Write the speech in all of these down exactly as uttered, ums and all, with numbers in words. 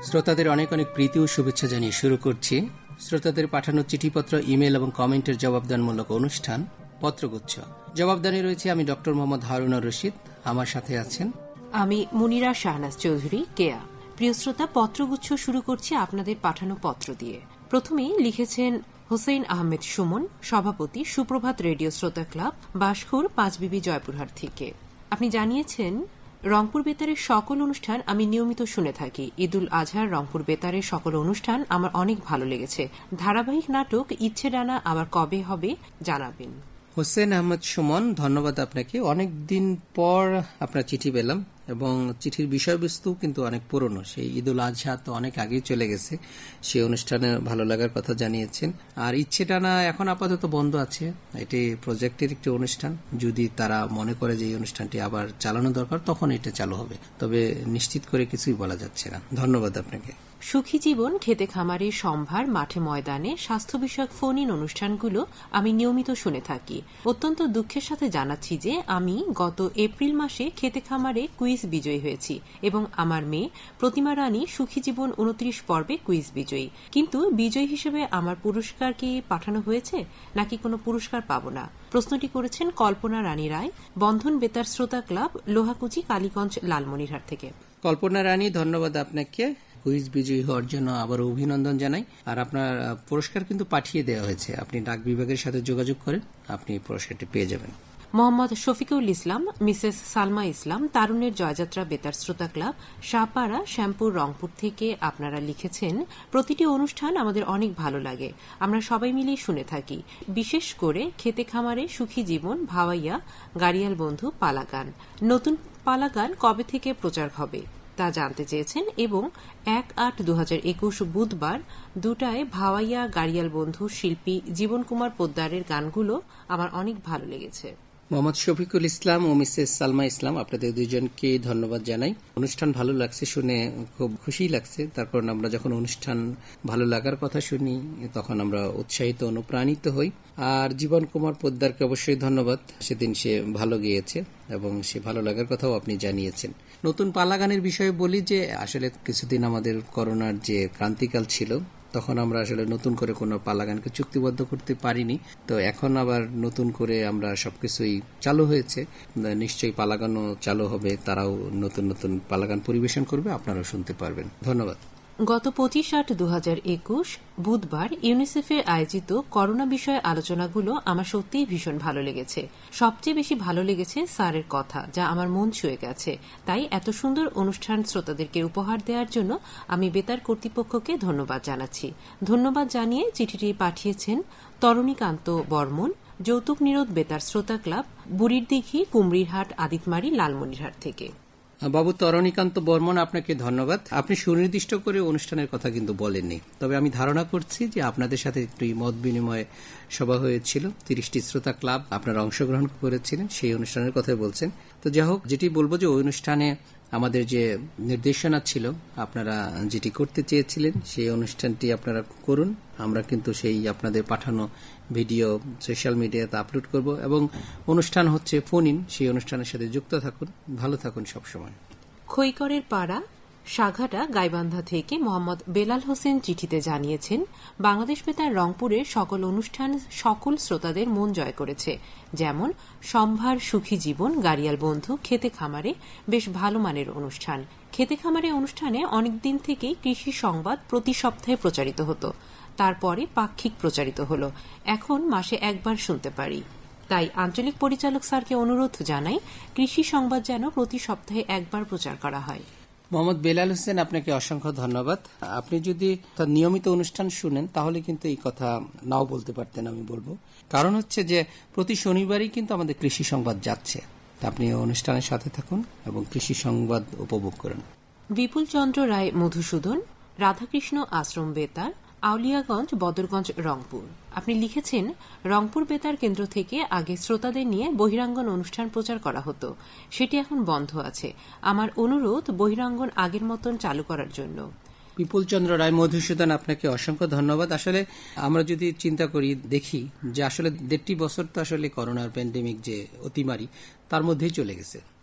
শ্রোতাদের অনেক অনেক প্রীতি ও শুভেচ্ছা জানিয়ে শুরু করছি শ্রোতাদের পাঠানো চিঠিপত্র, ইমেল এবং কমেন্টের জবাবদানমূলক অনুষ্ঠান পত্রগুচ্ছ। জবাবদানি রয়েছে আমি ডক্টর মোহাম্মদ হারুন রশিদ, আমার সাথে আছেন আমি মুনিরা শাহনাজ চৌধুরী কেয়া। প্রিয় শ্রোতা, পত্রগুচ্ছ শুরু করছি আপনাদের পাঠানো পত্র দিয়ে। প্রথমেই লিখেছেন হোসেন আহমেদ সুমন, সভাপতি সুপ্রভাত রেডিও শ্রোতা ক্লাব, বাসখুর, পাঁচবিবি, জয়পুরহাট থেকে। আপনি জানিয়েছেন, রংপুর বেতারের সকল অনুষ্ঠান আমি নিয়মিত শুনে থাকি। ঈদুল আজহার রংপুর বেতারের সকল অনুষ্ঠান আমার অনেক ভালো লেগেছে। ধারাবাহিক নাটক ইচ্ছে ডানা আবার কবে হবে জানাবেন। হোসেন আহমেদ সুমন, ধন্যবাদ আপনাকে। অনেক দিন পর আপনার চিঠি পেলাম এবং চিঠির বিষয়বস্তু কিন্তু অনেক পুরনো। সেই ঈদুল আজহা তো অনেক আগেই চলে গেছে। সেই অনুষ্ঠানে ভালো লাগার কথা জানিয়েছেন। আর ইচ্ছে টানা এখন আপাতত বন্ধ আছে। এটি প্রজেক্টের একটি অনুষ্ঠান। যদি তারা মনে করে যে এই অনুষ্ঠানটি আবার চালানো দরকার, তখন এটা চালু হবে। তবে নিশ্চিত করে কিছুই বলা যাচ্ছে না। ধন্যবাদ আপনাকে। সুখী জীবন, খেতে খামারে, সম্ভার, মাঠে ময়দানে স্বাস্থ্য বিষয়ক ফোন ইন অনুষ্ঠানগুলো আমি নিয়মিত শুনে থাকি। অত্যন্ত দুঃখের সাথে জানাচ্ছি যে আমি গত এপ্রিল মাসে খেতে খামারে কুইজ বিজয়ী হয়েছি এবং আমার মেয়ে প্রতিমা রানী সুখী জীবন উনত্রিশ পর্বে কুইজ বিজয়ী। কিন্তু বিজয়ী হিসেবে আমার পুরস্কার কি পাঠানো হয়েছে নাকি কোনো পুরস্কার পাব না? প্রশ্নটি করেছেন কল্পনা রানী রায়, বন্ধন বেতার শ্রোতা ক্লাব, লোহাকুচি, কালীগঞ্জ, লালমনিরহাট থেকে। কল্পনা রানী, ধন্যবাদ আপনাকে। কুইজ বিজয়ী হওয়ার জন্য আবার অভিনন্দন জানাই। আর আপনার পুরস্কার কিন্তু পাঠিয়ে দেওয়া হয়েছে। আপনি ডাক বিভাগের সাথে যোগাযোগ করেন, আপনি পুরস্কারটি পেয়ে যাবেন। মোহাম্মদ শফিকুল ইসলাম, মিসেস সালমা ইসলাম, তারুণ্যের জয়যাত্রা বেতার শ্রোতা ক্লাব, শাহপাড়া, শ্যামপুর, রংপুর থেকে আপনারা লিখেছেন, প্রতিটি অনুষ্ঠান আমাদের অনেক ভালো লাগে। আমরা সবাই মিলেই শুনে থাকি। বিশেষ করে খেতে খামারে, সুখী জীবন, ভাওয়াইয়া, গাড়িয়াল বন্ধু, পালাগান। নতুন পালাগান কবে থেকে প্রচার হবে তা জানতে চেয়েছেন এবং এক আট দু হাজার একুশ বুধবার দুটায় ভাওয়াইয়া, গাড়িয়াল বন্ধু শিল্পী জীবন কুমার পোদ্দারের গানগুলো আমার অনেক ভালো লেগেছে। মোহাম্মদ শফিকুল ইসলাম ও মিসেস সালমা ইসলাম, আপনাদের দুইজনকে ধন্যবাদ জানাই। অনুষ্ঠান ভালো লাগছে, শুনে খুব খুশি লাগছে। তার কারণ আমরা যখন অনুষ্ঠান ভালো লাগার কথা শুনি তখন আমরা উৎসাহিত, অনুপ্রাণিত হই। আর জীবন কুমার পোদ্দারকে অবশ্যই ধন্যবাদ। সেদিন সে ভালো গেয়েছে এবং সে ভালো লাগার কথাও আপনি জানিয়েছেন। নতুন পালাগানের বিষয়ে বলি যে আসলে কিছুদিন আমাদের করোনার যে ক্রান্তিকাল ছিল, তখন আমরা আসলে নতুন করে কোনো পালাগানকে চুক্তিবদ্ধ করতে পারিনি। তো এখন আবার নতুন করে আমরা সবকিছুই চালু হয়েছে। নিশ্চয়ই পালাগানও চালু হবে, তারাও নতুন নতুন পালাগান পরিবেশন করবে, আপনারাও শুনতে পারবেন। ধন্যবাদ। গত পঁচিশ আট দু হাজার একুশ বুধবার ইউনিসেফের আয়োজিত করোনা বিষয়ে আলোচনাগুলো আমার সত্যিই ভীষণ ভালো লেগেছে। সবচেয়ে বেশি ভালো লেগেছে স্যারের কথা, যা আমার মন ছুঁয়ে গেছে। তাই এত সুন্দর অনুষ্ঠান শ্রোতাদেরকে উপহার দেওয়ার জন্য আমি বেতার কর্তৃপক্ষকে ধন্যবাদ জানাচ্ছি। ধন্যবাদ জানিয়ে চিঠিটি পাঠিয়েছেন তরণীকান্ত বর্মন, যৌতুক নিরোধ বেতার শ্রোতা ক্লাব, বুড়ির দিঘি, কুমড়িরহাট, আদিতমারি, লালমনিরহাট থেকে। বাবু তরণীকান্ত বর্মন, আপনাকে ধন্যবাদ। আপনি সুনির্দিষ্ট করে অনুষ্ঠানের কথা কিন্তু বলেননি, তবে আমি ধারণা করছি যে আপনাদের সাথে একটু মত বিনিময় সভা হয়েছিল। তিরিশটি শ্রোতা ক্লাব আপনারা অংশগ্রহণ করেছিলেন, সেই অনুষ্ঠানের কথাই বলছেন। তো যাই হোক, যেটি বলবো যে ওই অনুষ্ঠানে আমাদের যে নির্দেশনা ছিল, আপনারা যেটি করতে চেয়েছিলেন সেই অনুষ্ঠানটি আপনারা করুন। আমরা কিন্তু সেই আপনাদের পাঠানো ভিডিও সোশ্যাল মিডিয়াতে আপলোড করব এবং অনুষ্ঠান হচ্ছে ফোন ইন, সেই অনুষ্ঠানের সাথে যুক্ত থাকুন। ভালো থাকুন সবসময়। খৈকরের পাড়া, সাঘাটা, গাইবান্ধা থেকে মোহাম্মদ বেলাল হোসেন চিঠিতে জানিয়েছেন, বাংলাদেশ বেতার রংপুরের সকল অনুষ্ঠান সকল শ্রোতাদের মন জয় করেছে। যেমন সম্ভার, সুখী জীবন, গাড়িয়াল বন্ধু, খেতে খামারে বেশ ভালো মানের অনুষ্ঠান। খেতে খামারে অনুষ্ঠানে অনেকদিন থেকেই কৃষি সংবাদ প্রতি সপ্তাহে প্রচারিত হতো, তারপরে পাক্ষিক প্রচারিত হল। এখন মাসে একবার শুনতে পারি। তাই আঞ্চলিক পরিচালক স্যারকে অনুরোধ জানাই, কৃষি সংবাদ যেন প্রতি সপ্তাহে একবার প্রচার করা হয়। মোহাম্মদ বেলাল হোসেন, আপনাকে অসংখ্য ধন্যবাদ। আপনি যদি নিয়মিত অনুষ্ঠান শুনেন তাহলে কিন্তু এই কথা নাও বলতে পারতেন, আমি বলবো। কারণ হচ্ছে যে প্রতি শনিবারই কিন্তু আমাদের কৃষি সংবাদ যাচ্ছে। আপনি অনুষ্ঠানের সাথে থাকুন এবং কৃষি সংবাদ উপভোগ করুন। বিপুল চন্দ্র রায় মধুসূদন, রাধাকৃষ্ণ আশ্রম বেতার, আউলিয়াগঞ্জ, বদরগঞ্জ, রংপুর। আপনি লিখেছেন, রংপুর বেতার কেন্দ্র থেকে আগে শ্রোতাদের নিয়ে বহিরাঙ্গন অনুষ্ঠান প্রচার করা হতো, সেটি এখন বন্ধ আছে। আমার অনুরোধ বহিরাঙ্গন আগের মতন চালু করার জন্য। বিপুল চন্দ্র রায় মধুসূদন, আপনাকে অসংখ্য ধন্যবাদ। আসলে আমরা যদি চিন্তা করি, দেখি যে আসলে দেড়টি বছর তো আসলে করোনার প্যান্ডেমিক যে অতিমারি, তার মধ্যেই চলে গেছে।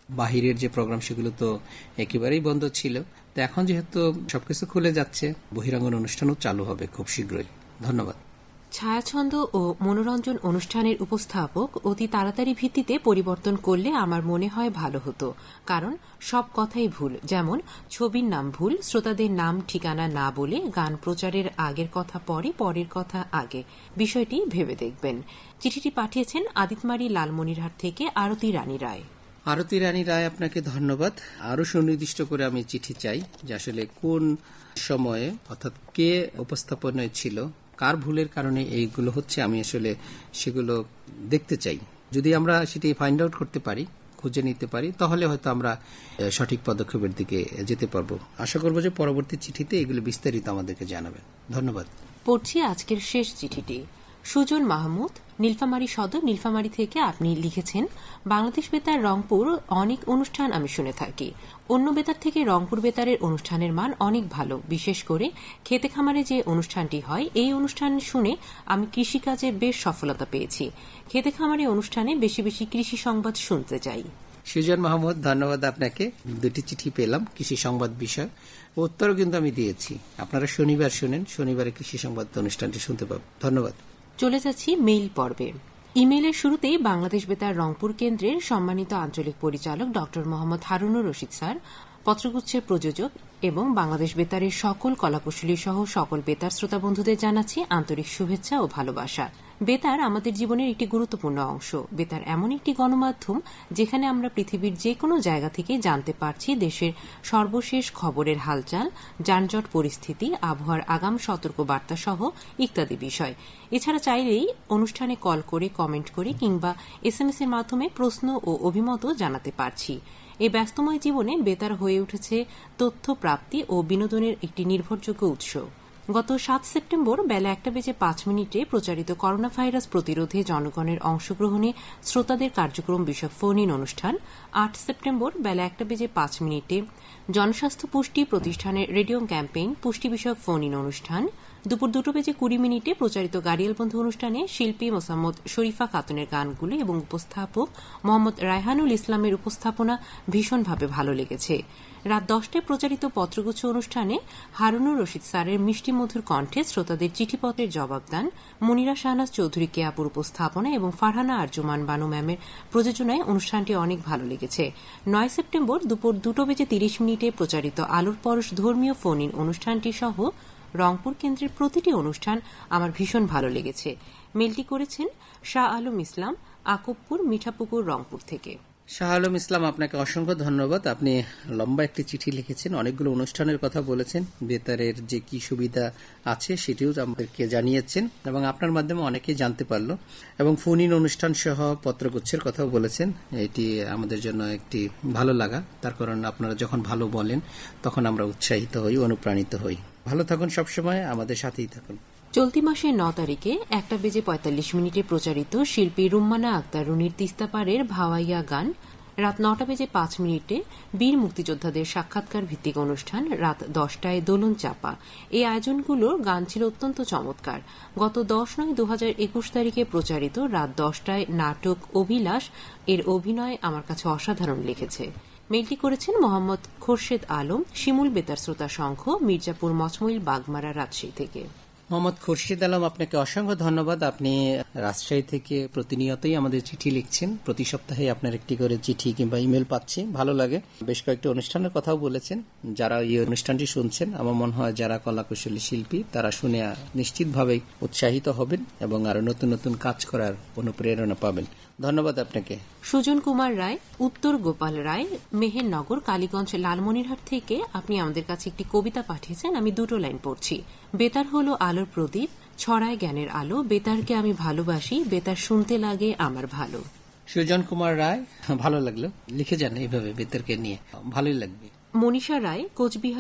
বাহিরের যে প্রোগ্রাম সেগুলো তো একেবারেই বন্ধ ছিল। তো এখন যেহেতু সবকিছু খুলে যাচ্ছে, বহিরাঙ্গন অনুষ্ঠানও চালু হবে খুব শীঘ্রই। ধন্যবাদ। ছায়াছন্দ ও মনোরঞ্জন অনুষ্ঠানের উপস্থাপক অতি তাড়াতাড়ি ভিত্তিতে পরিবর্তন করলে আমার মনে হয় ভালো হতো, কারণ সব কথাই ভুল। যেমন ছবির নাম ভুল, শ্রোতাদের নাম ঠিকানা না বলে গান প্রচারের আগের কথা পরে, পরের কথা আগে। বিষয়টি ভেবে দেখবেন। চিঠিটি পাঠিয়েছেন আদিতমারি লালমনিরহাট থেকে আরতি রানী রায়। আরতি রানী রায়, আপনাকে ধন্যবাদ। আরো সুনির্দিষ্ট করে আমি চিঠি চাই যে আসলে কোন সময়ে, অর্থাৎ কে উপস্থাপনায় ছিল, কার ভুলের কারণে এইগুলো হচ্ছে, আমি আসলে সেগুলো দেখতে চাই। যদি আমরা সেটি ফাইন্ড আউট করতে পারি, খুঁজে নিতে পারি, তাহলে হয়তো আমরা সঠিক পদক্ষেপের দিকে যেতে পারবো। আশা করবো যে পরবর্তী চিঠিতে এগুলো বিস্তারিত আমাদেরকে জানাবেন। ধন্যবাদ। পড়ছি আজকের শেষ চিঠিটি। সুজন মাহমুদ, নীলফামারী সদর, নীলফামারী থেকে আপনি লিখেছেন, বাংলাদেশ বেতার রংপুর অনেক অনুষ্ঠান আমি শুনে থাকি। অন্য বেতার থেকে রংপুর বেতারের অনুষ্ঠানের মান অনেক ভালো। বিশেষ করে খেতে খামারে যে অনুষ্ঠানটি হয়, এই অনুষ্ঠান শুনে আমি কৃষিকাজে বেশ সফলতা পেয়েছি। খেতে খামারে অনুষ্ঠানে বেশি বেশি কৃষি সংবাদ শুনতে চাই। সুজন মাহমুদ, ধন্যবাদ আপনাকে। দুটি চিঠি পেলাম কৃষি সংবাদ বিষয়, উত্তরও কিন্তু আমি দিয়েছি। আপনারা শনিবার শুনেন, শনিবারে কৃষি সংবাদ অনুষ্ঠানটি শুনতে পাবেন। ধন্যবাদ। চলে যাচ্ছি মেইল পর্বে। ইমেইলের শুরুতেই বাংলাদেশ বেতার রংপুর কেন্দ্রের সম্মানিত আঞ্চলিক পরিচালক ড মোহাম্মদ হারুনুর রশিদ স্যার, পত্রগুচ্ছের প্রযোজক এবং বাংলাদেশ বেতারের সকল কলাকুশলী সহ সকল বেতার শ্রোতা বন্ধুদের জানাচ্ছি আন্তরিক শুভেচ্ছা ও ভালোবাসা। বেতার আমাদের জীবনের একটি গুরুত্বপূর্ণ অংশ। বেতার এমন একটি গণমাধ্যম যেখানে আমরা পৃথিবীর যে কোনো জায়গা থেকে জানতে পারছি দেশের সর্বশেষ খবরের হালচাল, যানজট পরিস্থিতি, আবহাওয়ার আগাম সতর্ক বার্তা সহ ইত্যাদি বিষয়। এছাড়া চাইলেই অনুষ্ঠানে কল করে, কমেন্ট করে কিংবা এসএমএস এর মাধ্যমে প্রশ্ন ও অভিমতও জানাতে পারছি। এই ব্যস্তময় জীবনে বেতার হয়ে উঠেছে তথ্য প্রাপ্তি ও বিনোদনের একটি নির্ভরযোগ্য উৎস। গত সাত সেপ্টেম্বর বেলা একটা বেজে পাঁচ মিনিটে প্রচারিত করোনা ভাইরাস প্রতিরোধে জনগণের অংশগ্রহণে শ্রোতাদের কার্যক্রম বিষয়ক ফোন ইন অনুষ্ঠান, আট সেপ্টেম্বর বেলা একটা বেজে পাঁচ মিনিটে জনস্বাস্থ্য পুষ্টি প্রতিষ্ঠানের রেডিও ক্যাম্পেইন পুষ্টি বিষয়ক ফোন ইন অনুষ্ঠান, দুপুর দুটো বেজে কুড়ি মিনিটে প্রচারিত গাড়িয়াল বন্ধু অনুষ্ঠানে শিল্পী মোসাম্মদ শরীফা খাতুনের গানগুলো এবং উপস্থাপক মোহাম্মদ রায়হানুল ইসলামের উপস্থাপনা ভীষণভাবে ভালো লেগেছে। রাত দশটায় প্রচারিত পত্রগুচ্ছ অনুষ্ঠানে হারুনুর রশিদ স্যারের মিষ্টি মধুর কণ্ঠে শ্রোতাদের চিঠিপত্রের জবাব দান, মনিরা শাহনাজ চৌধুরী কেয়াপুর উপস্থাপনা এবং ফারহানা আরজুমান বানু ম্যামের প্রযোজনায় অনুষ্ঠানটি অনেক ভালো লেগেছে। নয় সেপ্টেম্বর দুপুর দুটো বেজে তিরিশ মিনিটে প্রচারিত আলোর পরশ ধর্মীয় ফোন ইন অনুষ্ঠানটি সহ রংপুর কেন্দ্রের প্রতিটি অনুষ্ঠান আমার ভীষণ ভালো লেগেছে। মেলটি করেছেন শাহ আলম ইসলাম, আকবপুর, মিঠাপুকুর, রংপুর থেকে। শাহ আলম ইসলাম, আপনাকে অসংখ্য ধন্যবাদ। আপনি লম্বা একটি চিঠি লিখেছেন, অনেকগুলো অনুষ্ঠানের কথা বলেছেন, বেতারের যে কি সুবিধা আছে সেটিও আমাদেরকে জানিয়েছেন এবং আপনার মাধ্যমে অনেকেই জানতে পারলো, এবং ফোন ইন অনুষ্ঠান সহ পত্রগুচ্ছের কথাও বলেছেন। এটি আমাদের জন্য একটি ভালো লাগা, তার কারণ আপনারা যখন ভালো বলেন তখন আমরা উৎসাহিত হই, অনুপ্রাণিত হই। ভালো থাকুন, সবসময় আমাদের সাথেই থাকুন। চলতি মাসের ন তারিখে একটা বেজে পঁয়তাল্লিশ মিনিটে প্রচারিত শিল্পী রুম্মানা আক্তার রুনির তিস্তাপাড়ের ভাওয়াইয়া গান, রাত নটা বেজে পাঁচ মিনিটে বীর মুক্তিযোদ্ধাদের সাক্ষাৎকার ভিত্তিক অনুষ্ঠান, রাত দশটায় দোলন চাপা। এই আয়োজনগুলোর গান ছিল অত্যন্ত চমৎকার। গত দশ নয় দু হাজার একুশ তারিখে প্রচারিত রাত দশটায় নাটক অভিলাষ এর অভিনয় আমার কাছে অসাধারণ লেগেছে। মেলটি করেছেন মোহাম্মদ খোরশেদ আলম, শিমুল বেতার শ্রোতা সংঘ, মির্জাপুর, মচমইল, বাগমারা, রাজশাহী থেকে। মোহাম্মদ খোরশেদ আলম, আপনাকে অসংখ্য ধন্যবাদ। আপনি রাজশাহী থেকে প্রতিনিয়তই আমাদের চিঠি লিখছেন, প্রতি সপ্তাহে আপনার একটি করে চিঠি কিংবা ইমেল পাচ্ছি, ভালো লাগে। বেশ কয়েকটি অনুষ্ঠানের কথাও বলেছেন। যারা এই অনুষ্ঠানটি শুনছেন, আমার মনে হয় যারা কলাকুশলী শিল্পী তারা শুনে নিশ্চিতভাবেই উৎসাহিত হবেন এবং আরো নতুন নতুন কাজ করার অনুপ্রেরণা পাবেন। ধন্যবাদ আপনাকে। সুজন কুমার রায়, উত্তর গোপাল রায়, মেহেরনগর, কালীগঞ্জ, লালমনিরহাট থেকে আপনি আমাদের কাছে একটি কবিতা পাঠিয়েছেন। আমি দুটো লাইন পড়ছি। বেতার হলো আলোর প্রদীপ, ছড়ায় জ্ঞানের আলো, বেতারকে আমি ভালোবাসি, বেতার শুনতে লাগে আমার ভালো। সুজন কুমার রায়, ভালো লাগলো, লিখে যান এইভাবে বেতারকে নিয়ে, ভালোই লাগবে। মনীষা রায়, কোচবিহার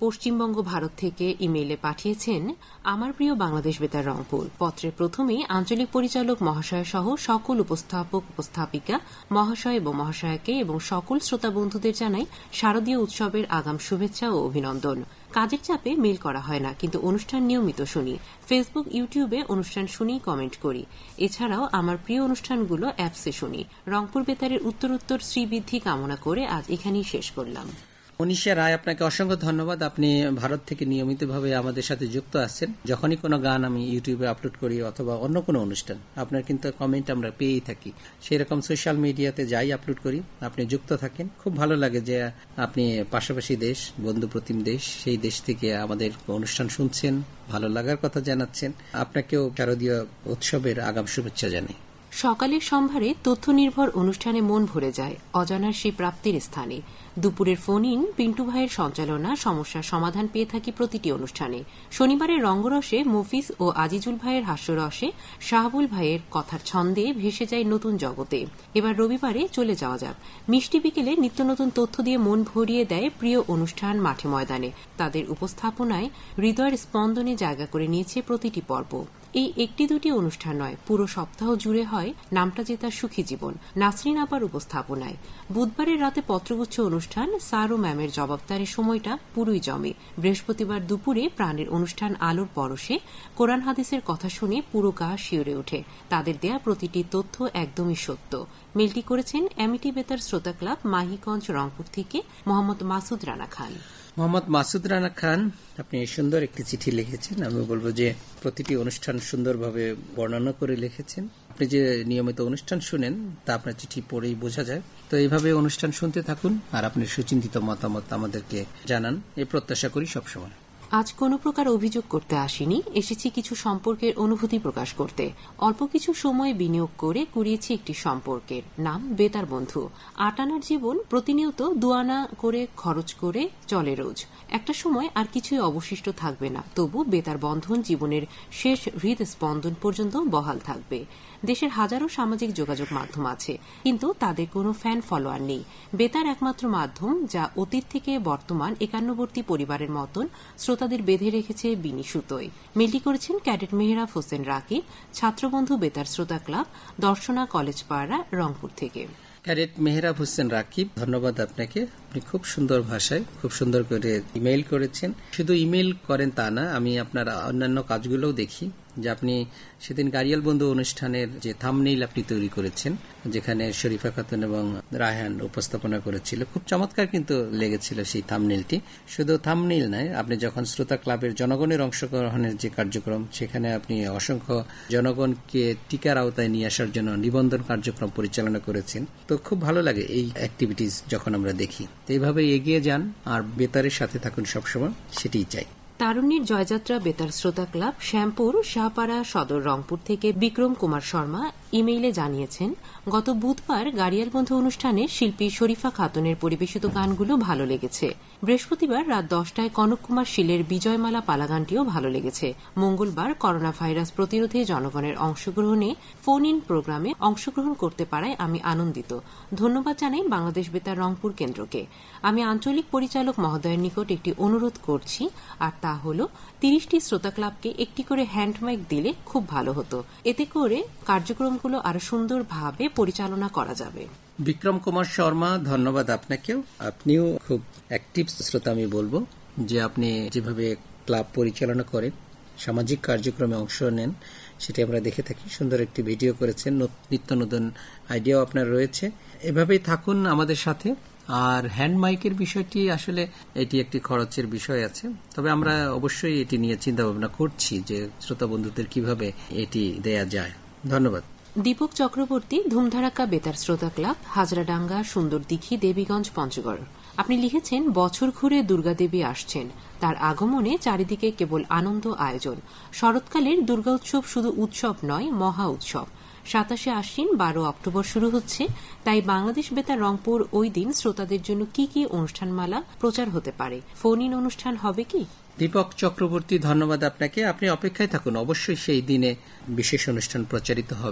পশ্চিমবঙ্গ ভারত থেকে ইমেইলে পাঠিয়েছেন আমার প্রিয় বাংলাদেশ বেতার রংপুর। পত্রের প্রথমেই আঞ্চলিক পরিচালক মহাশয় সহ সকল উপস্থাপক উপস্থাপিকা মহাশয় এবং মহাশয়াকে এবং সকল শ্রোতা বন্ধুদের জানাই শারদীয় উৎসবের আগাম শুভেচ্ছা ও অভিনন্দন। কাজের চাপে মেইল করা হয় না, কিন্তু অনুষ্ঠান নিয়মিত শুনি। ফেসবুক, ইউটিউবে অনুষ্ঠান শুনেই কমেন্ট করি। এছাড়াও আমার প্রিয় অনুষ্ঠানগুলো অ্যাপসে শুনি। রংপুর বেতারের উত্তরোত্তর শ্রীবৃদ্ধি কামনা করে আজ এখানেই শেষ করলাম। মনীষা রায়, আপনাকে অসংখ্য ধন্যবাদ। আপনি ভারত থেকে নিয়মিতভাবে আমাদের সাথে যুক্ত আছেন। যখনই কোনো গান আমি ইউটিউবে আপলোড করি অথবা অন্য কোনো অনুষ্ঠান, আপনার কিন্তু কমেন্ট আমরা পেয়েই থাকি। সেই রকম সোশ্যাল মিডিয়াতে যাই আপলোড করি, আপনি যুক্ত থাকেন। খুব ভালো লাগে যে আপনি পাশাপাশি দেশ, বন্ধু প্রতিম দেশ, সেই দেশ থেকে আমাদের অনুষ্ঠান শুনছেন, ভালো লাগার কথা জানাচ্ছেন। আপনাকেও শারদীয় উৎসবের আগাম শুভেচ্ছা জানাই। সকালের সম্ভারে তথ্য নির্ভর অনুষ্ঠানে মন ভরে যায় অজানার সেই প্রাপ্তির স্থানে। দুপুরের ফোন ইন পিন্টু ভাইয়ের সঞ্চালনা সমস্যার সমাধান পেয়ে থাকি প্রতিটি অনুষ্ঠানে। শনিবারের রঙ্গরসে মফিজ ও আজিজুল ভাইয়ের হাস্যরসে শাহাবুল ভাইয়ের কথার ছন্দে ভেসে যায় নতুন জগতে। এবার রবিবারে চলে যাওয়া যাক। মিষ্টি বিকেলে নিত্য নতুন তথ্য দিয়ে মন ভরিয়ে দেয় প্রিয় অনুষ্ঠান মাঠে ময়দানে। তাদের উপস্থাপনায় হৃদয়ের স্পন্দনে জায়গা করে নিয়েছে প্রতিটি পর্ব। এই একটি দুটি অনুষ্ঠান নয়, পুরো সপ্তাহ জুড়ে হয় নামটা জেতা সুখী জীবন নাসরিন আপার উপস্থাপনায়। বুধবারের রাতে পত্রগুচ্ছ অনুষ্ঠান স্যার ও ম্যামের জবাবদারের সময়টা পুরোই জমে। বৃহস্পতিবার দুপুরে প্রাণের অনুষ্ঠান আলোর পরশে কোরআন হাদিসের কথা শুনে পুরো গা শিউরে ওঠে। তাদের দেয়া প্রতিটি তথ্য একদমই সত্য। মেলটি করেছেন এমিটি বেতার শ্রোতা ক্লাব মাহিগঞ্জ রংপুর থেকে মোহাম্মদ মাসুদ রানা খান। মোহাম্মদ মাসুদ রানা খান, আপনি সুন্দর একটি চিঠি লিখেছেন। আমি বলবো যে প্রতিটি অনুষ্ঠান সুন্দরভাবে বর্ণনা করে লিখেছেন। আপনি যে নিয়মিত অনুষ্ঠান শুনেন তা আপনার চিঠি পড়েই বোঝা যায়। তো এইভাবে অনুষ্ঠান শুনতে থাকুন আর আপনি সুচিন্তিত মতামত আমাদেরকে জানান, এই প্রত্যাশা করি সবসময়। আজ কোনো প্রকার অভিযোগ করতে আসিনি, এসেছি কিছু সম্পর্কের অনুভূতি প্রকাশ করতে। অল্প কিছু সময় বিনিয়োগ করে কুড়িয়েছি একটি সম্পর্কের নাম বেতার বন্ধু। আটানার জীবন প্রতিনিয়ত দুয়ানা করে খরচ করে চলে রোজ। একটা সময় আর কিছুই অবশিষ্ট থাকবে না, তবু বেতার বন্ধন জীবনের শেষ হৃদস্পন্দন পর্যন্ত বহাল থাকবে। দেশের হাজারো সামাজিক যোগাযোগ মাধ্যম আছে, কিন্তু তাদের কোনো ফ্যান ফলোয়ার নেই। বেতার একমাত্র মাধ্যম যা অতীত থেকে বর্তমান একান্নবর্তী পরিবারের মতন শ্রোতাদের বেঁধে রেখেছে বিনি সুতোয়। মেলটি করেছেন ক্যাডেট মেহরাব হোসেন রাকিব, ছাত্রবন্ধু বেতার শ্রোতা ক্লাব, দর্শনা কলেজ পাড়া, রংপুর থেকে। ক্যাডেট মেহরাব হোসেন রাকিব, ধন্যবাদ আপনাকে। আপনি খুব সুন্দর ভাষায় খুব সুন্দর করে ইমেইল করেছেন। শুধু ইমেইল করেন তা না, আমি আপনার অন্যান্য কাজগুলোও দেখি যে আপনি সেদিন গাড়িয়াল বন্ধু অনুষ্ঠানের যে থাম্বনেইল আপনি তৈরি করেছেন, যেখানে শরীফা খাতুন এবং রায়হান উপস্থাপনা করেছিল, খুব চমৎকার কিন্তু লেগেছিল সেই থাম্বনেইলটি। শুধু থাম্বনেইল নয়, আপনি যখন শ্রোতা ক্লাবের জনগণের অংশগ্রহণের যে কার্যক্রম, সেখানে আপনি অসংখ্য জনগণকে টিকার আওতায় নিয়ে আসার জন্য নিবন্ধন কার্যক্রম পরিচালনা করেছেন। তো খুব ভালো লাগে এই অ্যাক্টিভিটিস যখন আমরা দেখি। এইভাবে এগিয়ে যান আর বেতারের সাথে থাকুন সবসময়, সেটাই চাই। তারুণ্যের জয়যাত্রা বেতার শ্রোতা ক্লাব শ্যামপুর শাহপাড়া সদর রংপুর থেকে বিক্রম কুমার শর্মা ইমেইলে জানিয়েছেন, গত বুধবার গাড়িয়াল বন্ধু অনুষ্ঠানে শিল্পী শরীফা খাতুনের পরিবেশিত গানগুলো ভালো লেগেছে। বৃহস্পতিবার রাত দশটায় কনক কুমার শীলের বিজয়মালা পালা গানটিও ভালো লেগেছে। মঙ্গলবার করোনা ভাইরাস প্রতিরোধে জনগণের অংশগ্রহণে ফোন ইন প্রোগ্রামে অংশগ্রহণ করতে পারায় আমি আনন্দিত। ধন্যবাদ জানাই বাংলাদেশ বেতার রংপুর কেন্দ্রকে। আমি আঞ্চলিক পরিচালক মহোদয়ের নিকট একটি অনুরোধ করছি, আর তা হল তিরিশটি শ্রোতা ক্লাবকে একটি করে হ্যান্ডমাইক দিলে খুব ভালো হতো। এতে করে কার্যক্রমগুলো আরো সুন্দরভাবে পরিচালনা করা যাবে। বিক্রম কুমার শর্মা, ধন্যবাদ আপনাকেও। আপনিও খুব অ্যাক্টিভ শ্রোতা, আমি বলবো যে আপনি যেভাবে ক্লাব পরিচালনা করেন, সামাজিক কার্যক্রমে অংশ নেন, সেটি আমরা দেখে থাকি। সুন্দর একটি ভিডিও করেছেন, নিত্য নতুন আইডিয়াও আপনার রয়েছে। এভাবেই থাকুন আমাদের সাথে। আর হ্যান্ড মাইকের বিষয়টি আসলে এটি একটি খরচের বিষয় আছে, তবে আমরা অবশ্যই এটি নিয়ে চিন্তা ভাবনা করছি যে শ্রোতা বন্ধুদের কিভাবে এটি দেয়া যায়। ধন্যবাদ। দীপক চক্রবর্তী, ধুমধারাক্কা বেতার শ্রোতা ক্লাব, হাজরাডাঙ্গা, সুন্দরদিঘি, দেবীগঞ্জ, পঞ্চগড়। আপনি লিখেছেন, বছর ঘুরে দুর্গাদেবী আসছেন, তার আগমনে চারিদিকে কেবল আনন্দ আয়োজন। শরৎকালের দুর্গা উৎসব শুধু উৎসব নয়, মহা উৎসব। সাতাশে আশ্বিন, বারো অক্টোবর শুরু হচ্ছে, তাই বাংলাদেশ বেতার রংপুর ওই দিন শ্রোতাদের জন্য কি কি অনুষ্ঠানমালা প্রচার হতে পারে? ফোন ইন অনুষ্ঠান হবে কি? দীপক চক্রবর্তী, ধন্যবাদ আপনাকে। আপনি অপেক্ষায় থাকুন, অবশ্যই সেই দিনে বিশেষ অনুষ্ঠান প্রচারিত হবে।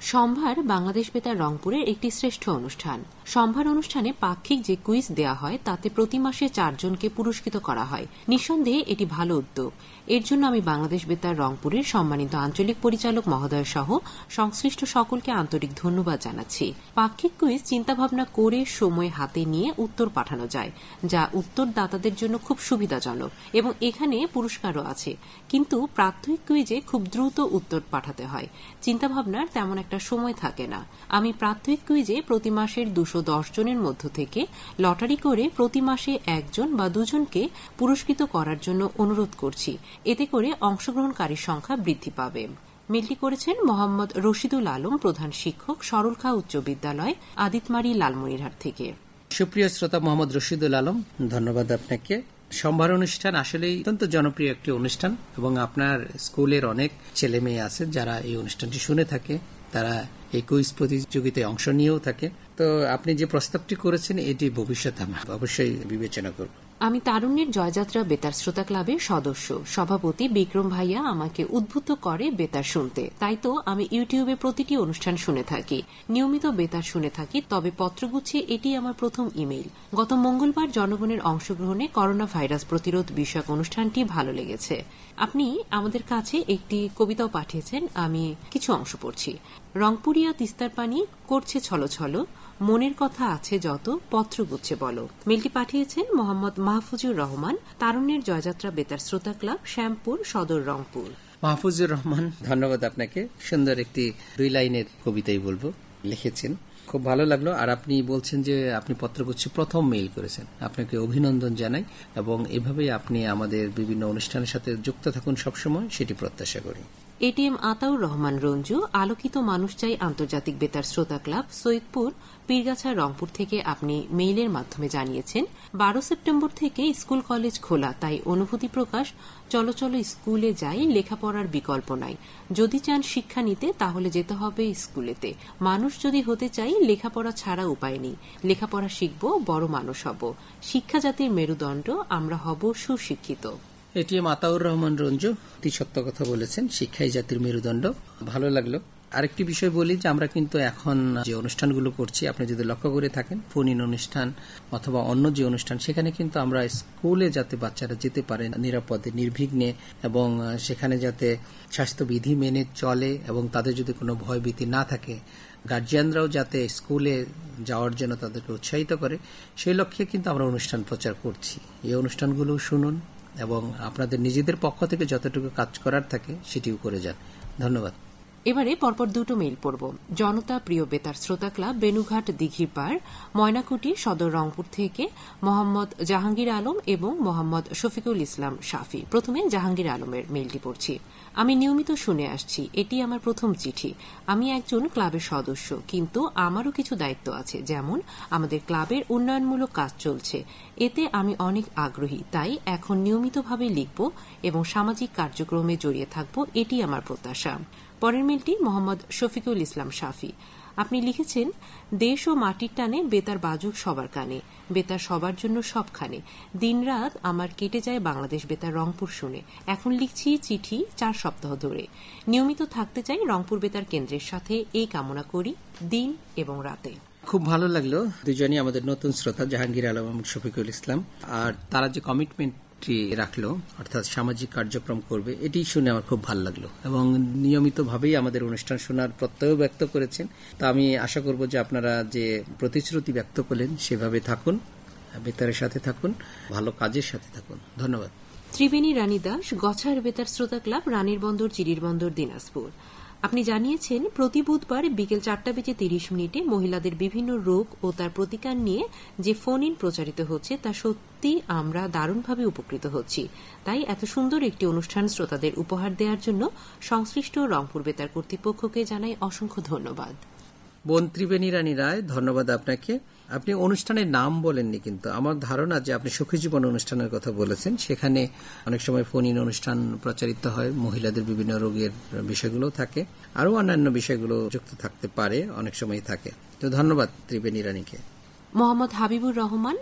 সম্ভার বাংলাদেশ বেতার রংপুরের একটি শ্রেষ্ঠ অনুষ্ঠান। সম্ভার অনুষ্ঠানে পাক্ষিক যে কুইজ দেয়া হয় তাতে প্রতি মাসে চারজনকে পুরস্কৃত করা হয়। নিঃসন্দেহে এটি ভালো উদ্যোগ। এর জন্য আমি বাংলাদেশ বেতার রংপুরের সম্মানিত আঞ্চলিক পরিচালক মহোদয় সহ সংশ্লিষ্ট সকলকে আন্তরিক ধন্যবাদ জানাচ্ছি। পাক্ষিক কুইজ চিন্তাভাবনা করে সময় হাতে নিয়ে উত্তর পাঠানো যায়, যা উত্তরদাতাদের জন্য খুব সুবিধাজনক, এবং এখানে পুরস্কারও আছে। কিন্তু প্রাত্যহিক কুইজে খুব দ্রুত উত্তর পাঠাতে হয়, চিন্তাভাবনার তেমন একটা সময় থাকে না। আমি প্রাত্যহিক কুইজে প্রতি মাসের দুশো দশ জনের মধ্য থেকে লটারি করে প্রতি মাসে একজন বা দুজনকে পুরস্কৃত করার জন্য অনুরোধ করছি। এতে করে অংশগ্রহণকারীর সংখ্যা বৃদ্ধি পাবে। মেলটি করেছেন মোহাম্মদ রশিদুল আলম, প্রধান শিক্ষক, সরলখা উচ্চ বিদ্যালয়, আদিতমারি, লালমনিরহাট থেকে। সুপ্রিয় শ্রোতা, মোহাম্মদ রশিদুল আলম, ধন্যবাদ আপনাকে। সম্ভার অনুষ্ঠান আসলেই অত্যন্ত জনপ্রিয় একটি অনুষ্ঠান এবং আপনার স্কুলের অনেক ছেলে মেয়ে আছে যারা এই অনুষ্ঠানটি শুনে থাকে, তারা এই কুইজ প্রতিযোগিতায় অংশ নিয়েও থাকে। তো আপনি যে প্রস্তাবটি করেছেন এটি ভবিষ্যতে আমরা অবশ্যই বিবেচনা করব। আমি তারুণ্যের জয়যাত্রা বেতার শ্রোতা ক্লাবের সদস্য। সভাপতি বিক্রম ভাইয়া আমাকে উদ্বুদ্ধ করে বেতার শুনতে, তাই তো আমি ইউটিউবে প্রতিটি অনুষ্ঠান শুনে থাকি, নিয়মিত বেতার শুনে থাকি। তবে পত্রগুচ্ছে এটি আমার প্রথম ইমেইল। গত মঙ্গলবার জনগণের অংশগ্রহণে করোনা ভাইরাস প্রতিরোধ বিষয়ক অনুষ্ঠানটি ভালো লেগেছে। আপনি আমাদের কাছে একটি কবিতাও পাঠিয়েছেন, আমি কিছু অংশ পড়ছি। রংপুরিয়া তিস্তার পানি করছে ছলো ছলো, মনের কথা আছে যত পত্রগুচ্ছে বলো। মেলটি পাঠিয়েছেন মোহাম্মদ মাহফুজুর রহমান, তারুণ্যের জয়যাত্রা বেতার শ্রোতা ক্লাব, শ্যামপুর সদর, রংপুর। মাহফুজুর রহমান, ধন্যবাদ আপনাকে। সুন্দর একটি দুই লাইনের কবিতাই বলবো লিখেছেন, খুব ভালো লাগলো। আর আপনি বলছেন যে আপনি পত্রগুচ্ছে প্রথম মেইল করেছেন, আপনাকে অভিনন্দন জানাই এবং এভাবেই আপনি আমাদের বিভিন্ন অনুষ্ঠানের সাথে যুক্ত থাকুন সবসময়, সেটি প্রত্যাশা করি। এটিএম আতাউর রহমান রঞ্জু, আলোকিত মানুষ চাই আন্তর্জাতিক বেতার শ্রোতা ক্লাব, সৈয়দপুর, পীরগাছা, রংপুর থেকে আপনি মেইলের মাধ্যমে জানিয়েছেন বারো সেপ্টেম্বর থেকে স্কুল কলেজ খোলা, তাই অনুভূতি প্রকাশ। চলো চলো স্কুলে যাই, লেখাপড়ার বিকল্প নাই। যদি চান শিক্ষা নিতে তাহলে যেতে হবে স্কুলেতে। মানুষ যদি হতে চাই লেখাপড়া ছাড়া উপায় নেই। লেখাপড়া শিখব, বড় মানুষ হব। শিক্ষা জাতির মেরুদণ্ড, আমরা হব সুশিক্ষিত। এটিএম আতাউর রহমান রঞ্জু অতি সত্য কথা বলেছেন, শিক্ষাই জাতির মেরুদণ্ড। ভালো লাগলো। আরেকটি বিষয় বলি যে আমরা কিন্তু এখন যে অনুষ্ঠানগুলো করছি, আপনি যদি লক্ষ্য করে থাকেন, ফোন ইন অনুষ্ঠান অথবা অন্য যে অনুষ্ঠান, সেখানে কিন্তু আমরা স্কুলে যাতে বাচ্চারা যেতে পারে নিরাপদে, নির্বিঘ্নে, এবং সেখানে যাতে স্বাস্থ্যবিধি মেনে চলে এবং তাদের যদি কোনো ভয়ভীতি না থাকে, গার্জিয়ানরাও যাতে স্কুলে যাওয়ার জন্য তাদেরকে উৎসাহিত করে, সেই লক্ষ্যে কিন্তু আমরা অনুষ্ঠান প্রচার করছি। এই অনুষ্ঠানগুলো শুনুন এবং আপনাদের নিজেদের পক্ষ থেকে যতটুকু কাজ করার থাকে সেটিও করে যান। ধন্যবাদ। এবারে পরপর দুটো মেইল পড়ব। জনতা প্রিয় বেতার শ্রোতা ক্লাব, বেনুঘাট, দিঘির পাড়, ময়নাকুটি, সদর, রংপুর থেকে মোহাম্মদ জাহাঙ্গীর আলম এবং মোহাম্মদ শফিকুল ইসলাম শাফি। প্রথমে জাহাঙ্গীর আলমের মেইলটি পড়ছি। আমি নিয়মিত শুনে আসছি, এটি আমার প্রথম চিঠি। আমি একজন ক্লাবের সদস্য, কিন্তু আমারও কিছু দায়িত্ব আছে, যেমন আমাদের ক্লাবের উন্নয়নমূলক কাজ চলছে, এতে আমি অনেক আগ্রহী। তাই এখন নিয়মিতভাবে লিখব এবং সামাজিক কার্যক্রমে জড়িয়ে থাকব, এটি আমার প্রত্যাশা। পরের মেলটি মোহাম্মদ শফিকুল ইসলাম শাফি। আপনি লিখেছেন, দেশ ও মাটির টানে বেতার বাজুক সবার কানে, বেতার সবার জন্য সবখানে। দিনরাত আমার কেটে যায় বাংলাদেশ বেতার রংপুর শুনে। এখন লিখছি চিঠি চার সপ্তাহ ধরে। নিয়মিত থাকতে চাই রংপুর বেতার কেন্দ্রের সাথে, এই কামনা করি দিন এবং রাতে। খুব ভালো লাগলো। দুজনই আমাদের নতুন শ্রোতা, জাহাঙ্গীর আলম এবং শফিকুল ইসলাম। আর তারা যে কমিটমেন্ট রাখলো, অর্থাৎ সামাজিক কার্যক্রম করবে, এটি শুনে আমার খুব ভালো লাগলো এবং নিয়মিতভাবেই আমাদের অনুষ্ঠান শোনার প্রত্যয় ব্যক্ত করেছেন। তা আমি আশা করব যে আপনারা যে প্রতিশ্রুতি ব্যক্ত করলেন সেভাবে থাকুন, বেতারের সাথে থাকুন, ভালো কাজের সাথে থাকুন। ধন্যবাদ। ত্রিবেণী রানী দাস, গছার বেতার শ্রোতা ক্লাব, রানীর বন্দর, চিরির বন্দর, দিনাজপুর। আপনি জানিয়েছেন প্রতি বুধবার বিকেল চারটা বেজে তিরিশ মিনিটে মহিলাদের বিভিন্ন রোগ ও তার প্রতিকার নিয়ে যে ফোন ইন প্রচারিত হচ্ছে তা সত্যি আমরা দারুণভাবে উপকৃত হচ্ছি। তাই এত সুন্দর একটি অনুষ্ঠান শ্রোতাদের উপহার দেওয়ার জন্য সংশ্লিষ্ট রংপুর বেতার কর্তৃপক্ষকে জানাই অসংখ্য ধন্যবাদ। বোন ত্রিবেণী রানী রায়, ধন্যবাদ আপনাকে। আপনি অনুষ্ঠানের নাম বলেননি, কিন্তু আমার ধারণা যে আপনি সুখী জীবন অনুষ্ঠানের কথা বলেছেন। সেখানে অনেক সময় ফোন ইন অনুষ্ঠান প্রচারিত হয়, মহিলাদের বিভিন্ন রোগের বিষয়গুলো থাকে, আরও অন্যান্য বিষয়গুলো যুক্ত থাকতে পারে, অনেক সময় থাকে। তো ধন্যবাদ ত্রিবেণী রানীকে। মোহাম্মদ হাবিবুর রহমান,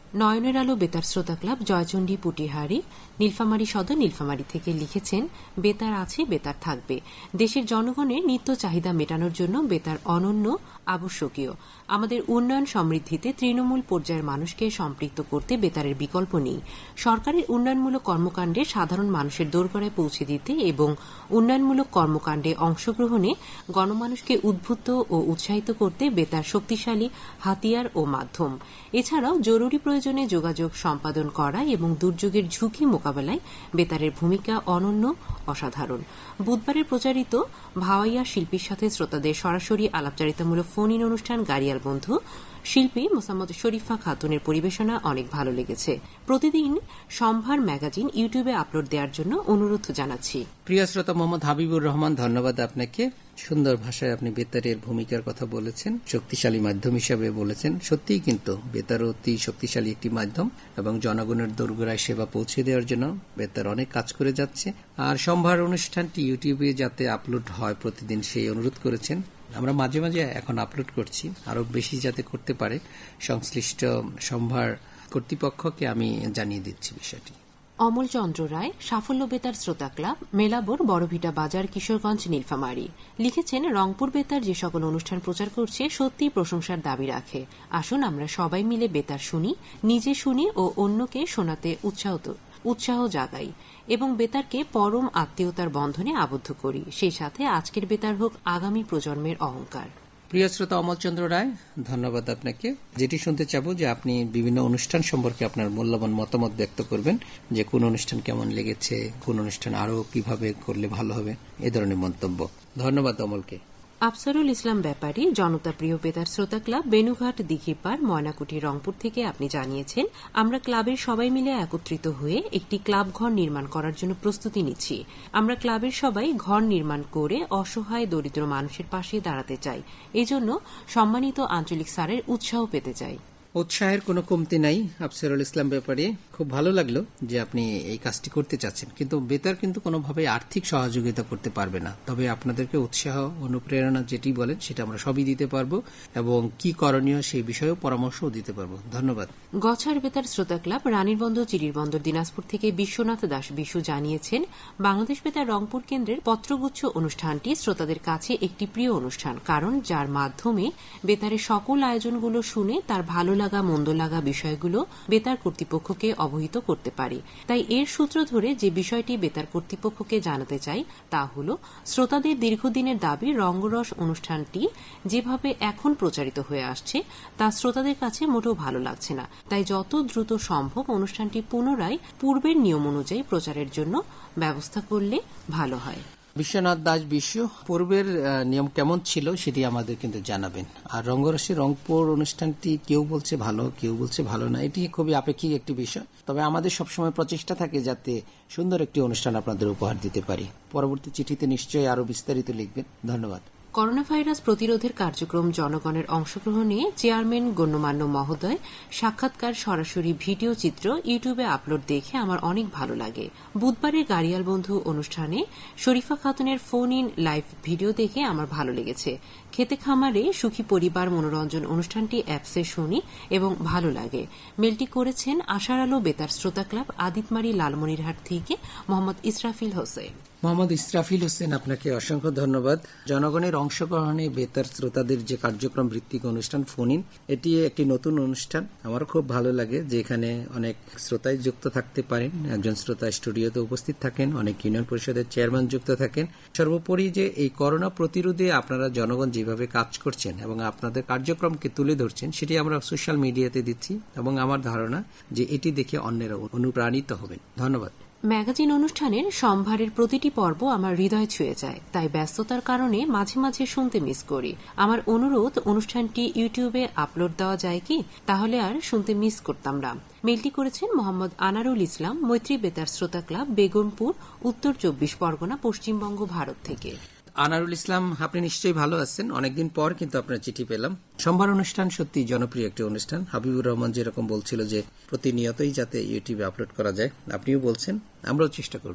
নয়নের আলো বেতার শ্রোতা ক্লাব জয়চণ্ডী পুটিহারি নীলফামারী সদর নীলফামারী থেকে লিখেছেন, বেতার আছে, বেতার থাকবে। দেশের জনগণের নিত্য চাহিদা মেটানোর জন্য বেতার অনন্য, আবশ্যকীয়। আমাদের উন্নয়ন সমৃদ্ধিতে তৃণমূল পর্যায়ের মানুষকে সম্পৃক্ত করতে বেতারের বিকল্প নেই। সরকারের উন্নয়নমূলক কর্মকাণ্ডে সাধারণ মানুষের দোরগোড়ায় পৌঁছে দিতে এবং উন্নয়নমূলক কর্মকাণ্ডে অংশগ্রহণে গণমানুষকে উদ্বুদ্ধ ও উৎসাহিত করতে বেতার শক্তিশালী হাতিয়ার ও মাধ্যম। এছাড়াও জরুরি প্রয়োজনে যোগাযোগ সম্পাদন করা এবং দুর্যোগের ঝুঁকি মোকাবেলায় বেতারের ভূমিকা অনন্য, অসাধারণ। বুধবারের প্রচারিত ভাওয়াইয়া শিল্পীর সাথে শ্রোতাদের সরাসরি আলাপচারিতামূলক ফোন ইন অনুষ্ঠান গাড়িয়াল বন্ধু শিল্পী মোসাম্মদ শরীফা খাতুনের পরিবেশনা অনেক ভালো লেগেছে। প্রতিদিন সম্ভার ম্যাগাজিন ইউটিউবে আপলোড দেওয়ার জন্য অনুরোধ জানাচ্ছি। প্রিয় শ্রোতা মোহাম্মদ হাবিবুর রহমান, ধন্যবাদ আপনাকে। সুন্দর ভাষায় আপনি বেতারের ভূমিকার কথা বলেছেন, শক্তিশালী মাধ্যম হিসাবে বলেছেন। সত্যিই কিন্তু বেতার অতি শক্তিশালী একটি মাধ্যম এবং জনগণের দোরগোড়ায় সেবা পৌঁছে দেওয়ার জন্য বেতার অনেক কাজ করে যাচ্ছে। আর সম্ভার অনুষ্ঠানটি ইউটিউবে যাতে আপলোড হয় প্রতিদিন সেই অনুরোধ করেছেন। আমরা মাঝে মাঝে এখন আপলোড করছি, আরো বেশি যাতে করতে পারে সংশ্লিষ্ট সম্ভার কর্তৃপক্ষকে আমি জানিয়ে দিচ্ছি বিষয়টি। অমল চন্দ্র রায়, সাফল্য বেতার শ্রোতা ক্লাব, মেলাবোর বড়ভিটা বাজার, কিশোরগঞ্জ, নীলফামারী লিখেছেন, রংপুর বেতার যে সকল অনুষ্ঠান প্রচার করছে সত্যিই প্রশংসার দাবি রাখে। আসুন আমরা সবাই মিলে বেতার শুনি, নিজে শুনি ও অন্যকে শোনাতে উৎসাহিত উৎসাহ জাগাই এবং বেতারকে পরম আত্মীয়তার বন্ধনে আবদ্ধ করি। সেই সাথে আজকের বেতার হোক আগামী প্রজন্মের অহংকার। প্রিয় শ্রোতা অমলচন্দ্র রায়, ধন্যবাদ আপনাকে। যেটি শুনতে চাবো যে আপনি বিভিন্ন অনুষ্ঠান সম্পর্কে আপনার মূল্যবান মতামত ব্যক্ত করবেন, যে কোন অনুষ্ঠান কেমন লেগেছে, কোন অনুষ্ঠান আরো কিভাবে করলে ভালো হবে, এ ধরনের মন্তব্য। ধন্যবাদ অমলকে। আফসারুল ইসলাম ব্যাপারী, জনতা প্রিয় বেতার শ্রোতা ক্লাব, বেনুঘাট, দিঘিপাড়, ময়নাকুঠি, রংপুর থেকে আপনি জানিয়েছেন, আমরা ক্লাবের সবাই মিলে একত্রিত হয়ে একটি ক্লাব ঘর নির্মাণ করার জন্য প্রস্তুতি নিচ্ছি। আমরা ক্লাবের সবাই ঘর নির্মাণ করে অসহায় দরিদ্র মানুষের পাশে দাঁড়াতে চাই। এজন্য সম্মানিত আঞ্চলিক স্যারের উৎসাহ পেতে চাই। উৎসাহের কোনো কমতি নাই আফসারুল ইসলাম ব্যাপারে। খুব ভালো লাগলো যে আপনি এই কাজটি করতে চাচ্ছেন, কিন্তু বেতার কিন্তু কোনোভাবে আর্থিক সহযোগিতা করতে পারবে না। তবে আপনাদেরকে উৎসাহ, অনুপ্রেরণা যেটি বলেন সেটা আমরা সবই দিতে পারবো এবং কি করণীয় সেই বিষয়েও পরামর্শও দিতে পারবো। ধন্যবাদ। গছার বেতার শ্রোতা ক্লাব, রানীর বন্দর, চিরির বন্দর, দিনাজপুর থেকে বিশ্বনাথ দাস বিশু জানিয়েছেন, বাংলাদেশ বেতার রংপুর কেন্দ্রের পত্রগুচ্ছ অনুষ্ঠানটি শ্রোতাদের কাছে একটি প্রিয় অনুষ্ঠান, কারণ যার মাধ্যমে বেতারের সকল আয়োজনগুলো শুনে তার ভালো লাগা মন্দ লাগা বিষয়গুলো বেতার কর্তৃপক্ষকে অবহিত করতে পারে। তাই এর সূত্র ধরে যে বিষয়টি বেতার কর্তৃপক্ষকে জানাতে চাই তা হল, শ্রোতাদের দীর্ঘদিনের দাবি রঙ্গরস অনুষ্ঠানটি যেভাবে এখন প্রচারিত হয়ে আসছে তা শ্রোতাদের কাছে মোটেও ভালো লাগছে না। তাই যত দ্রুত সম্ভব অনুষ্ঠানটি পুনরায় পূর্বের নিয়ম অনুযায়ী প্রচারের জন্য ব্যবস্থা করলে ভালো হয়। বিশ্বনাথ দাস বিশ্ব, পূর্বের নিয়ম কেমন ছিল সেটি আমাদের কিন্তু জানাবেন। আর রঙ্গরসে রংপুর অনুষ্ঠানটি কেউ বলছে ভালো, কেউ বলছে ভালো না, এটি খুবই আপেক্ষিক একটি বিষয়। তবে আমাদের সবসময় প্রচেষ্টা থাকে যাতে সুন্দর একটি অনুষ্ঠান আপনাদের উপহার দিতে পারি। পরবর্তী চিঠিতে নিশ্চয়ই আরো বিস্তারিত লিখবেন। ধন্যবাদ। করোনা ভাইরাস প্রতিরোধের কার্যক্রম জনগণের অংশগ্রহণে চেয়ারম্যান গণ্যমান্য মহোদয় সাক্ষাৎকার সরাসরি ভিডিও চিত্র ইউটিউবে আপলোড দেখে আমার অনেক ভালো লাগে। বুধবারের গাড়িয়াল বন্ধু অনুষ্ঠানে শরীফা খাতুনের ফোন ইন লাইভ ভিডিও দেখে আমার ভালো লেগেছে। খেতে খামারে সুখী পরিবার মনোরঞ্জন অনুষ্ঠানটি অ্যাপসে শুনি এবং ভালো লাগে। মেলটি করেছেন আশার আলো বেতার শ্রোতা ক্লাব, আদিতমারি, লালমনিরহাট থেকে মোহাম্মদ ইসরাফিল হোসেন। মোহাম্মদ ইসরাফিল হোসেন, আপনাকে অসংখ্য ধন্যবাদ। জনগণের অংশগ্রহণে বেতার শ্রোতাদের যে কার্যক্রম ভিত্তিক অনুষ্ঠান ফোন ইন, এটি একটি নতুন অনুষ্ঠান। আমার খুব ভালো লাগে যে এখানে অনেক শ্রোতাই যুক্ত থাকতে পারেন। একজন শ্রোতা স্টুডিওতে উপস্থিত থাকেন, অনেক ইউনিয়ন পরিষদের চেয়ারম্যান যুক্ত থাকেন। সর্বোপরি যে এই করোনা প্রতিরোধে আপনারা জনগণ যেভাবে কাজ করছেন এবং আপনাদের কার্যক্রমকে তুলে ধরছেন সেটি আমরা সোশ্যাল মিডিয়াতে দিচ্ছি এবং আমার ধারণা যে এটি দেখে অন্যেরা অনুপ্রাণিত হবেন। ধন্যবাদ। ম্যাগাজিন অনুষ্ঠানের সম্ভারের প্রতিটি পর্ব আমার হৃদয় ছুঁয়ে যায়, তাই ব্যস্ততার কারণে মাঝে মাঝে শুনতে মিস করি। আমার অনুরোধ, অনুষ্ঠানটি ইউটিউবে আপলোড দেওয়া যায় কি, তাহলে আর শুনতে মিস করতাম না। মেলটি করেছেন মোহাম্মদ আনারুল ইসলাম, মৈত্রী বেতার শ্রোতা ক্লাব, বেগমপুর, উত্তর চব্বিশ পরগনা, পশ্চিমবঙ্গ, ভারত থেকে। আনারুল ইসলাম, আপনি নিশ্চয়ই ভালো আছেন। অনেকদিন পর কিন্তু আপনার চিঠি পেলাম। সম্ভার অনুষ্ঠান সত্যি জনপ্রিয় একটি অনুষ্ঠান। হাবিবুর রহমান যেরকম বলছিল যে প্রতিনিয়তই যাতে ইউটিউবে আপলোড করা যায়, আপনিও বলছেন, আমরাও চেষ্টা করব।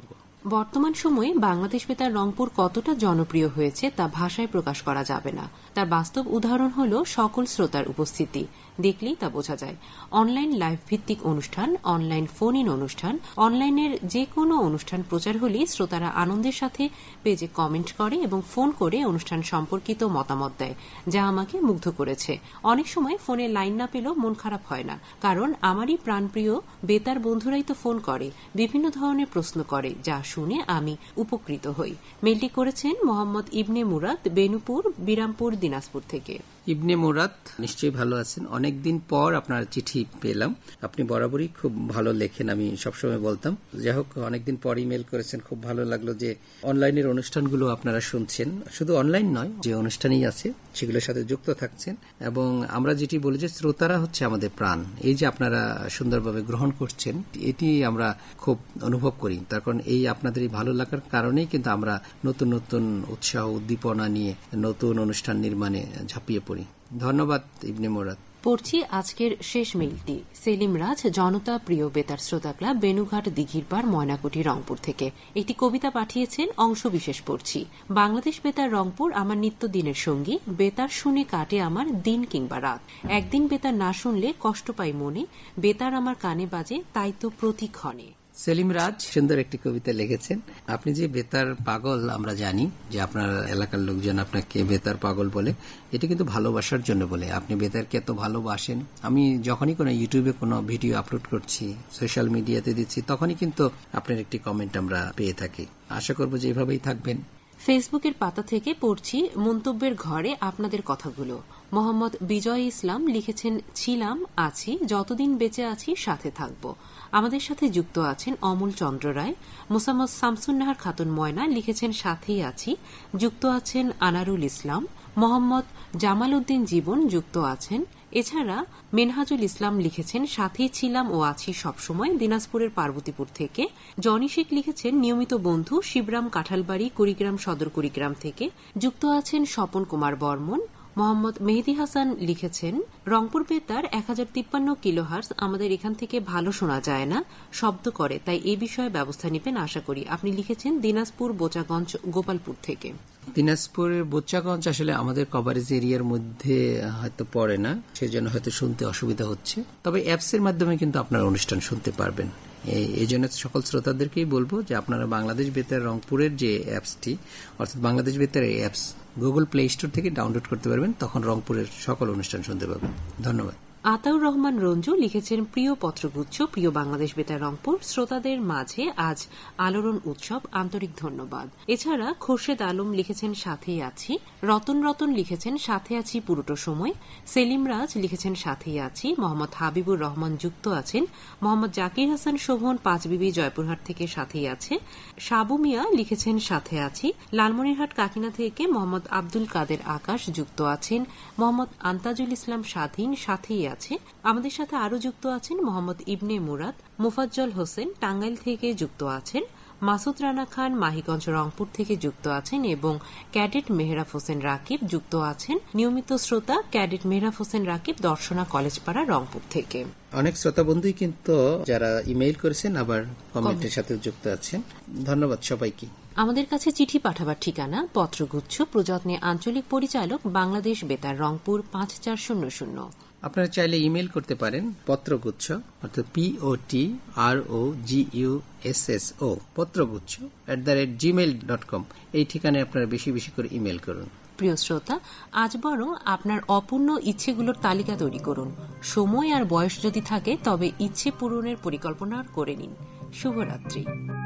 বর্তমান সময়ে বাংলাদেশ বেতার রংপুর কতটা জনপ্রিয় হয়েছে তা ভাষায় প্রকাশ করা যাবে না। তার বাস্তব উদাহরণ হল সকল শ্রোতার উপস্থিতি। দেখলেই তা বোঝা যায়। অনলাইন লাইভ ভিত্তিক অনুষ্ঠান, অনলাইন ফোন ইন অনুষ্ঠান, অনলাইনের যে কোনো অনুষ্ঠান প্রচার হলেই শ্রোতারা আনন্দের সাথে পেজে কমেন্ট করে এবং ফোন করে অনুষ্ঠান সম্পর্কিত মতামত দেয়, যা আমাকে মুগ্ধ করেছে। অনেক সময় ফোনে লাইন না পেলেও মন খারাপ হয় না, কারণ আমারই প্রাণপ্রিয় বেতার বন্ধুরাই তো ফোন করে, বিভিন্ন ধরনের প্রশ্ন করে, যা শুনে আমি উপকৃত হই। মেলটি করেছেন মোহাম্মদ ইবনে মুরাদ, বেনুপুর, বিরামপুর, দিনাজপুর থেকে। ইবনে মুরাদ, নিশ্চয়ই ভালো আছেন। অনেকদিন পর আপনার চিঠি পেলাম। আপনি বরাবরই খুব ভালো লেখেন, আমি সবসময় বলতাম। যাই হোক, অনেকদিন পর ইমেল করেছেন, খুব ভালো লাগলো যে অনলাইনের অনুষ্ঠানগুলো আপনারা শুনছেন। শুধু অনলাইন নয়, যে অনুষ্ঠানই আছে সেগুলোর সাথে যুক্ত থাকছেন। এবং আমরা যেটি বলি যে শ্রোতারা হচ্ছে আমাদের প্রাণ। এই যে আপনারা সুন্দরভাবে গ্রহণ করছেন, এটি আমরা খুব অনুভব করি। তার কারণ এই আপনাদের এই ভালো লাগার কারণেই কিন্তু আমরা নতুন নতুন উৎসাহ উদ্দীপনা নিয়ে নতুন অনুষ্ঠান নির্মাণে ঝাঁপিয়ে পড়ি। ধন্যবাদ ইবনে মুরাদ। পড়ছি আজকের শেষ মেইলটি। সেলিম রাজ, জনতা প্রিয় বেতার শ্রোতা ক্লাব, বেনুঘাট, দিঘিরপাড়, ময়নাকুঠি, রংপুর থেকে একটি কবিতা পাঠিয়েছেন, অংশ বিশেষ পড়ছি। বাংলাদেশ বেতার রংপুর আমার নিত্যদিনের সঙ্গী। বেতার শুনে কাটে আমার দিন কিংবা রাত। একদিন বেতার না শুনলে কষ্ট পাই মনে। বেতার আমার কানে বাজে, তাই তো প্রতিক্ষণে। সেলিম রাজ সুন্দর একটি কবিতা লিখেছেন। আপনি যে বেতার পাগল, আমরা জানি যে আপনার এলাকার লোকজন আপনাকে বেতার পাগল বলে। এটা কিন্তু ভালোবাসার জন্য বলে। আপনি বেতারকে এত ভালোবাসেন। আমি যখনই কোনো ইউটিউবে কোনো ভিডিও আপলোড করছি, সোশ্যাল মিডিয়াতে দিচ্ছি, তখনই কিন্তু আপনার একটি কমেন্ট আমরা পেয়ে থাকি। আশা করব যে এভাবেই থাকবেন। ফেসবুকের পাতা থেকে পড়ছি মন্তব্যের ঘরে আপনাদের কথাগুলো। মোহাম্মদ বিজয় ইসলাম লিখেছেন, ছিলাম, আছি, যতদিন বেঁচে আছি সাথে থাকব। আমাদের সাথে যুক্ত আছেন অমল চন্দ্র রায়। মোসাম্মদ শামসুন্নাহার খাতুন ময়না লিখেছেন, সাথেই আছি। যুক্ত আছেন আনারুল ইসলাম। মোহাম্মদ জামাল উদ্দিন জীবন যুক্ত আছেন। এছাড়া মেনহাজুল ইসলাম লিখেছেন, সাথেই ছিলাম ও আছি সবসময়, দিনাজপুরের পার্বতীপুর থেকে। জনি শেখ লিখেছেন, নিয়মিত বন্ধু, শিবরাম, কাঁঠালবাড়ি, কুড়িগ্রাম সদর কুড়িগ্রাম থেকে। যুক্ত আছেন স্বপন কুমার বর্মন। মোহাম্মদ মেহেদি হাসান লিখেছেন, রংপুর বেতার এক হাজার তিপ্পান্ন কিলোহার্জ আমাদের এখান থেকে ভালো শোনা যায় না, শব্দ করে, তাই এ বিষয়ে ব্যবস্থা নেবেন আশা করি। আপনি লিখেছেন দিনাজপুর, বোচাগঞ্জ, গোপালপুর থেকে। দিনাজপুরের বোচাগঞ্জ আসলে আমাদের কভারেজ এরিয়ার মধ্যে হয়তো পড়ে না, সেজন্য হয়তো শুনতে অসুবিধা হচ্ছে। তবে অ্যাপসের মাধ্যমে কিন্তু আপনারা অনুষ্ঠান শুনতে পারবেন। এই জন্য সকল শ্রোতাদেরকেই বলবো যে আপনারা বাংলাদেশ বেতার রংপুরের যে অ্যাপসটি, অর্থাৎ বাংলাদেশ বেতার এই অ্যাপস গুগল প্লে স্টোর থেকে ডাউনলোড করতে পারবেন, তখন রংপুরের সকল অনুষ্ঠান শুনতে পাবেন। ধন্যবাদ। আতাউর রহমান রঞ্জু লিখেছেন, প্রিয় পত্রগুচ্ছ, প্রিয় বাংলাদেশ বেতার রংপুর, শ্রোতাদের মাঝে আজ আলোড়ন উৎসব, আন্তরিক ধন্যবাদ। এছাড়া খোরশেদ আলম লিখেছেন, সাথেই আছি। রতন রতন লিখেছেন, সাথে আছি পুরোটো সময়। সেলিম রাজ লিখেছেন, সাথেই আছি। মোহাম্মদ হাবিবুর রহমান যুক্ত আছেন। মোহাম্মদ জাকির হাসান শোভন, পাঁচবিবি, জয়পুরহাট থেকে সাথেই আছে। সাবু মিয়া লিখেছেন, সাথে আছি। লালমনিরহাট, কাকিনা থেকে মোহাম্মদ আব্দুল কাদের আকাশ যুক্ত আছেন। মোহাম্মদ আন্তাজুল ইসলাম স্বাধীন, সাথেই আছে। আমাদের সাথে আরও যুক্ত আছেন মোহাম্মদ ইবনে মুরাদ। মোফাজ্জল হোসেন টাঙ্গাইল থেকে যুক্ত আছেন। মাসুদ রানা খান মাহিগঞ্জ, রংপুর থেকে যুক্ত আছেন এবং ক্যাডেট মেহরাব হোসেন রাকিব যুক্ত আছেন। নিয়মিত শ্রোতা ক্যাডেট মেহরাব হোসেন রাকিব, দর্শনা কলেজপাড়া, রংপুর থেকে। অনেক শ্রোতা বন্ধুই কিন্তু যারা ইমেইল করেছেন আবার কমেন্টের সাথে যুক্ত আছেন। ধন্যবাদ সবাইকে। আমাদের কাছে চিঠি পাঠাবার ঠিকানা, পত্রগুচ্ছ, প্রযত্নে আঞ্চলিক পরিচালক, বাংলাদেশ বেতার রংপুর, পাঁচ চার শূন্য শূন্য। আপনারা চাইলে ইমেল করতে পারেন পত্রগুচ্ছ, অর্থাৎ P O T R O G U S S O, পত্রগুচ্ছ at the rate Gmail dot com. এই ঠিকানায় আপনারা বেশি বেশি করে ইমেল করুন। প্রিয় শ্রোতা, আজ বরং আপনার অপূর্ণ ইচ্ছেগুলোর তালিকা তৈরি করুন। সময় আর বয়স যদি থাকে তবে ইচ্ছে পূরণের পরিকল্পনা করে নিন। শুভরাত্রি।